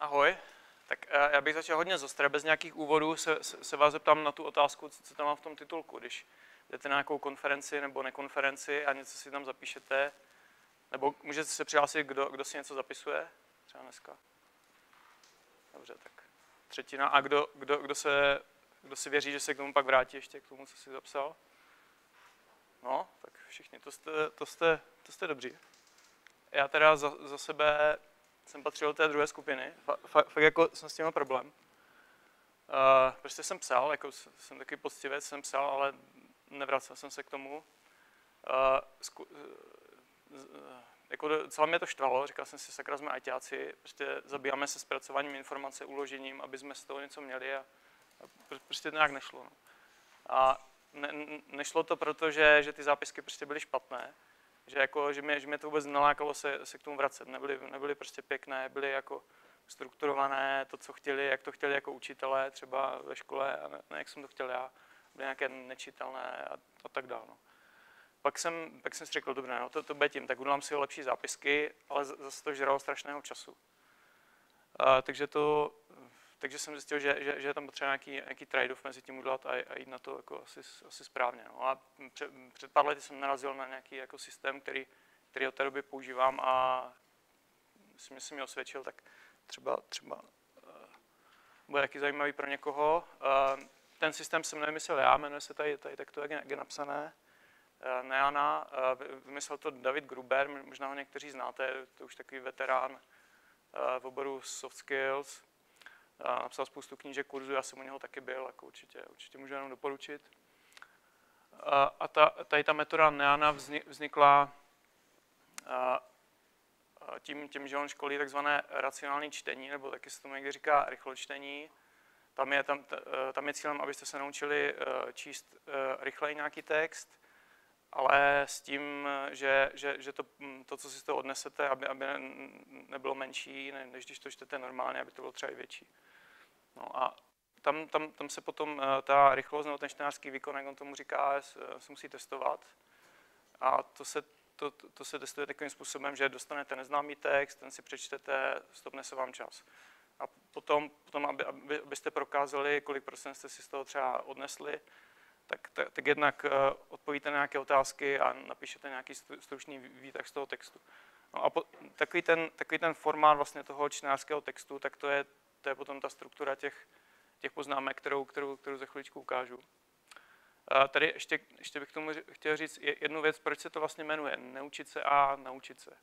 Ahoj. Tak já bych začal hodně zostra, bez nějakých úvodů se vás zeptám na tu otázku, co tam mám v tom titulku. Když jdete na nějakou konferenci nebo nekonferenci a něco si tam zapíšete, nebo můžete se přihlásit, kdo si něco zapisuje, třeba dneska. Dobře, tak třetina. A kdo si věří, že se k tomu pak vrátí ještě k tomu, co si zapsal? No, tak všichni, to jste dobří. Já teda za sebe jsem patřil do té druhé skupiny. Fakt jako jsem s tím měl problém. Prostě jsem psal, jako jsem taky poctivec, jsem psal, ale nevracel jsem se k tomu. Jako docela mě to štvalo, říkal jsem si, sakra, jsme ajťáci, prostě zabýváme se zpracováním informace, uložením, aby jsme z toho něco měli a prostě to nějak nešlo. No. A nešlo to, protože ty zápisky prostě byly špatné, že mě to vůbec nelákalo se k tomu vracet. Nebyly prostě pěkné, byly jako strukturované, to, co chtěli, jak to chtěli jako učitelé třeba ve škole, a ne jak jsem to chtěl já. Byly nějaké nečitelné a tak dále. No. Pak jsem si řekl, dobré, no, to bude tím, tak udělám si lepší zápisky, ale zase to žralo strašného času. Takže jsem zjistil, že je tam potřeba nějaký trade-off mezi tím udělat a jít na to jako asi správně. No. A před pár lety jsem narazil na nějaký jako systém, který od té doby používám a myslím, že jsem mi osvědčil, tak třeba bude taky zajímavý pro někoho. Ten systém jsem nevymyslel já, jmenuje se tady takto, jak je napsané. Neana, vymyslel to David Gruber, možná ho někteří znáte, to je už takový veterán v oboru soft skills. Napsal spoustu knížek, kurzů, já jsem u něho taky byl, jako určitě můžu jenom doporučit. A tady ta metoda Neana vznikla tím, že on školí takzvané racionální čtení, nebo taky se tomu někdy říká rychločtení. Tam je cílem, abyste se naučili číst rychleji nějaký text, ale s tím, že to, co si z toho odnesete, aby nebylo menší, než když to čtete normálně, aby to bylo třeba i větší. No a tam se potom ta rychlost nebo ten čtenářský výkon, jak on tomu říká, se musí testovat. A to se testuje takovým způsobem, že dostanete neznámý text, ten si přečtete, stopne se vám čas. A potom abyste prokázali, kolik procent jste si z toho třeba odnesli, tak jednak odpovíte na nějaké otázky a napíšete nějaký stručný výtah z toho textu. No a takový ten formát vlastně toho čtenářského textu, tak to je potom ta struktura těch poznámek, kterou za chviličku ukážu. Tady ještě bych tomu chtěl říct jednu věc, proč se to vlastně jmenuje Neučit se a naučit se.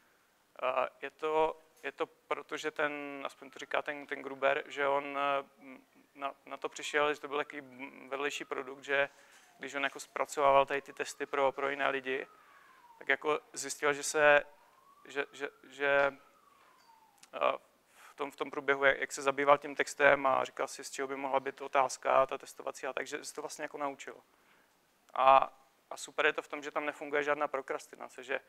Je to proto, že aspoň to říká ten Gruber, že on na to přišel, že to byl takový vedlejší produkt, že když on jako zpracovával tady ty testy pro jiné lidi, tak jako zjistil, že v tom průběhu, jak se zabýval tím textem a říkal si, z čeho by mohla být otázka, ta testovací, a takže se to vlastně jako naučil. A super je to v tom, že tam nefunguje žádná prokrastinace, že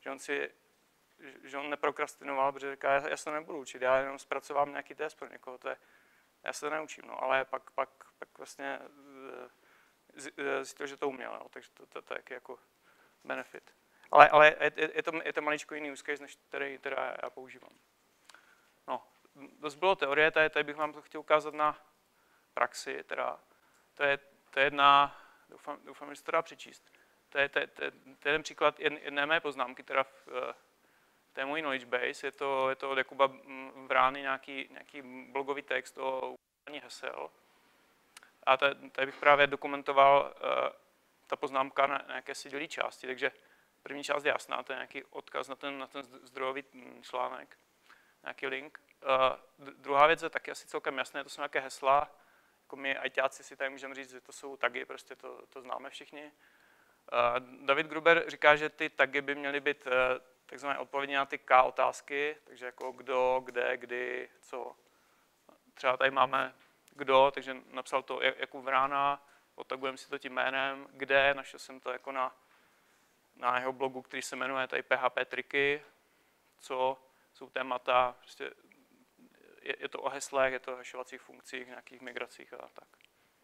on neprokrastinoval, protože říká, já se to nebudu učit, já jenom zpracovám nějaký test pro někoho, já se to neučím, no, ale pak vlastně zjistil, že to uměl, no, takže to je jako benefit. Ale je to maličko jiný use case, než který teda já používám. No, dost bylo teorie, tady bych vám to chtěl ukázat na praxi, teda to je jedna, doufám, že se to dá přečíst. To je jeden příklad jedné mé poznámky, teda to je můj knowledge base, je to od Jakuba Vrány nějaký blogový text o ukládání hesel. A tady bych právě dokumentoval ta poznámka na nějaké dělí části, takže první část je jasná, to je nějaký odkaz na ten zdrojový článek, nějaký link. Druhá věc je taky asi celkem jasné, to jsou nějaké hesla, jako my ajťáci si tady můžeme říct, že to jsou tagy, prostě to známe všichni. David Gruber říká, že ty tagy by měly být takzvané odpovědi na ty K otázky, takže jako kdo, kde, kdy, co. Třeba tady máme kdo, takže napsal to Jakub Vrána, odtagujeme si to tím jménem, kde, našel jsem to jako na jeho blogu, který se jmenuje tady PHP triky, co jsou témata, prostě je to o heslech, je to o hashovacích funkcích, nějakých migracích a tak.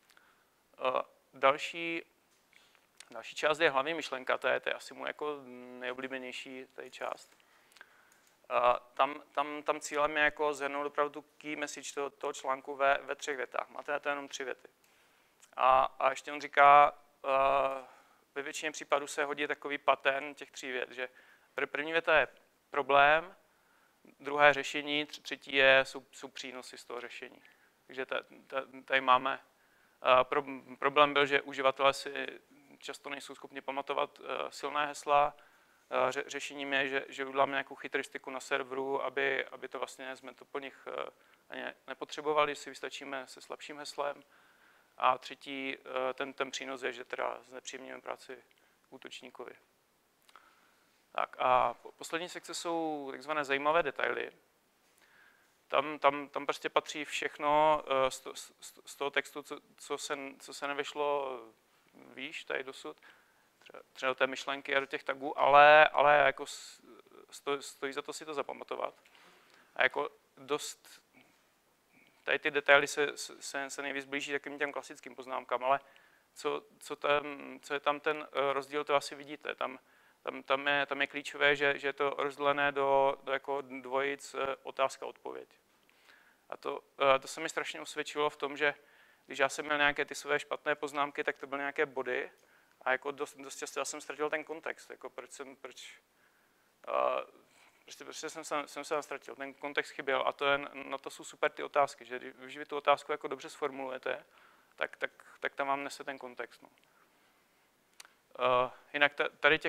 Další část je hlavní myšlenka, to je asi můj jako nejoblíbenější tady část. Tam cílem je jako zhrnout opravdu tu key message toho článku ve 3 větách. Máte na to jenom 3 věty. A ještě on říká, ve většině případů se hodí takový pattern těch 3 vět, že první věta je problém, druhé řešení, třetí jsou přínosy z toho řešení. Takže tady máme, problém byl, že uživatelé si často nejsou schopni pamatovat silné hesla. Řešením je, že uděláme nějakou chytristiku na serveru, aby to vlastně jsme to po nich nepotřebovali, si vystačíme se slabším heslem. A třetí, ten přínos je, že teda znepříjemníme práci útočníkovi. Tak a poslední sekce jsou takzvané zajímavé detaily. Tam prostě patří všechno z toho textu, co se nevyšlo výš tady dosud, třeba do té myšlenky a do těch tagů, ale jako stojí za to si to zapamatovat. A jako dost, tady ty detaily se nejvíc blíží takovým těm klasickým poznámkám, ale co je tam ten rozdíl, to asi vidíte. Tam je klíčové, že je to rozdělené do jako dvojic otázka-odpověď. A to se mi strašně osvědčilo v tom, že když já jsem měl nějaké ty své špatné poznámky, tak to byly nějaké body a jako dost často já jsem ztratil ten kontext, jako proč jsem se ztratil, ten kontext chyběl a na to jsou super ty otázky, že když vy tu otázku jako dobře sformulujete, tak tam vám nese ten kontext. No. Jinak tady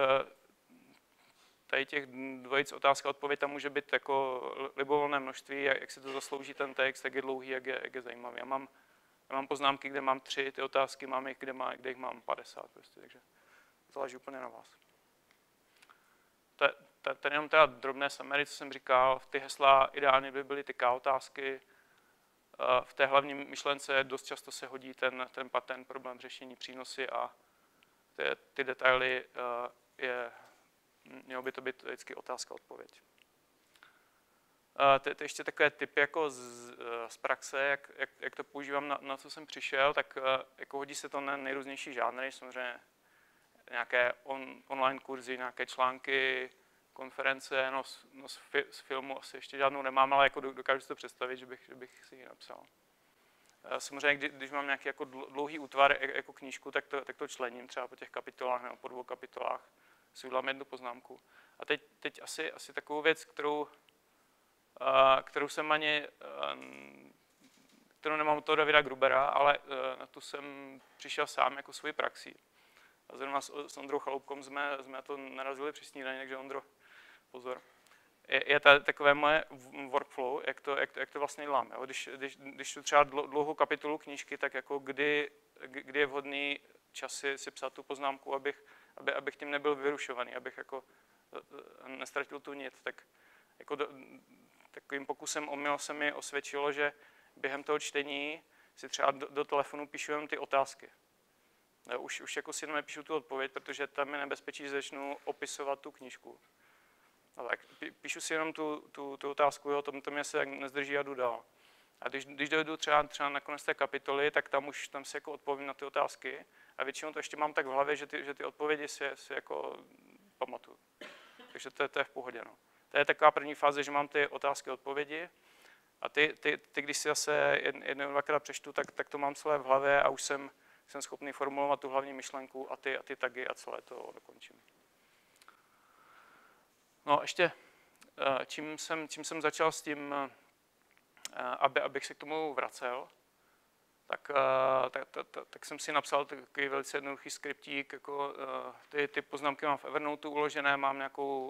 těch dvojic otázka a odpověď tam může být jako libovolné množství, jak si to zaslouží ten text, jak je dlouhý, jak je zajímavý. Já mám poznámky, kde mám 3 ty otázky, mám jich, kde jich mám 50, prostě, takže záleží úplně na vás. Tady jenom teda drobné summary, co jsem říkal, ty hesla ideálně by byly ty K-otázky. V té hlavní myšlence dost často se hodí ten pattern, problém, řešení, přínosy a ty detaily mělo by to být vždycky otázka, odpověď. To ještě takové tipy jako z praxe, jak to používám, na co jsem přišel, tak jako hodí se to na nejrůznější žánry, samozřejmě nějaké online kurzy, nějaké články, konference, z filmu asi ještě žádnou nemám, ale jako dokážu si to představit, že bych si ji napsal. Samozřejmě, když mám nějaký jako dlouhý útvar jako knížku, tak to člením třeba po těch kapitolách nebo po 2 kapitolách. Si udělám jednu poznámku. A teď asi takovou věc, kterou jsem kterou nemám od toho Davida Grubera, ale na tu jsem přišel sám jako svoji praxí. A zrovna s Ondrou Chaloupkom jsme to narazili při snídani, takže Ondro, pozor. Je to takové moje workflow, jak to vlastně dělám. Jo? Když tu třeba dlouhou kapitolu knížky, tak jako kdy je vhodný čas si psát tu poznámku, abych tím nebyl vyrušovaný, abych jako nestratil tu nit. Tak jako takovým pokusem omyl se mi osvědčilo, že během toho čtení si třeba do telefonu píšu jenom ty otázky. Už jako si jenom nepíšu tu odpověď, protože tam je nebezpečí, že začnu opisovat tu knížku. No tak píšu si jenom tu otázku, jo, to mě se nezdrží a jdu dál. A když dojdu třeba na konec té kapitoly, tak tam si jako odpovím na ty otázky a většinou to ještě mám tak v hlavě, že ty odpovědi si jako pamatuju. Takže to je v pohodě. No. To je taková první fáze, že mám ty otázky a odpovědi a ty když si zase jednou, dvakrát přečtu, tak to mám celé v hlavě a už jsem schopný formulovat tu hlavní myšlenku a ty tagy a celé to dokončím. No ještě, čím jsem začal s tím, abych se k tomu vracel, tak jsem si napsal takový velice jednoduchý skriptík, jako ty poznámky mám v Evernoteu uložené, mám nějakou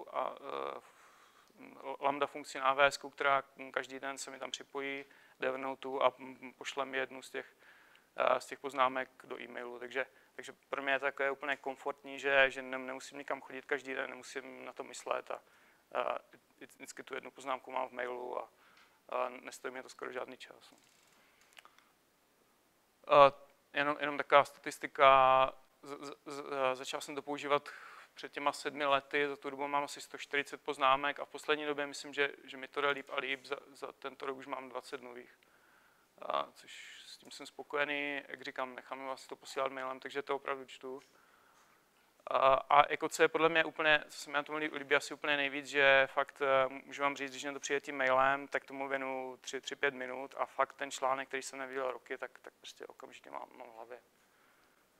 lambda funkci na AWS, která každý den se mi tam připojí do Evernoteu a pošle mi jednu z těch poznámek do e-mailu. Takže pro mě je takové úplně komfortní, že nemusím nikam chodit každý den, nemusím na to myslet a vždycky tu jednu poznámku mám v mailu a nestojí mě to skoro žádný čas. Jenom taková statistika, začal jsem to používat před těma 7 lety, za tu dobu mám asi 140 poznámek a v poslední době myslím, že mi to jde líp a líp, za tento rok už mám 20 nových. Což s tím jsem spokojený, jak říkám, nechám vás to posílat mailem, takže to opravdu čtu. A jako co je podle mě úplně, co se mi na tom líbí asi úplně nejvíc, že fakt můžu vám říct, když mě to přijde tím mailem, tak tomu věnu 3-5 minut a fakt ten článek, který jsem neviděl roky, tak prostě okamžitě mám v hlavě.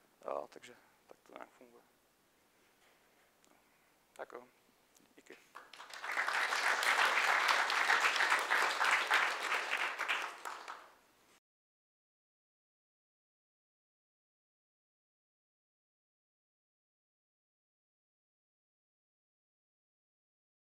Takže tak to nějak funguje. Tak jo, díky.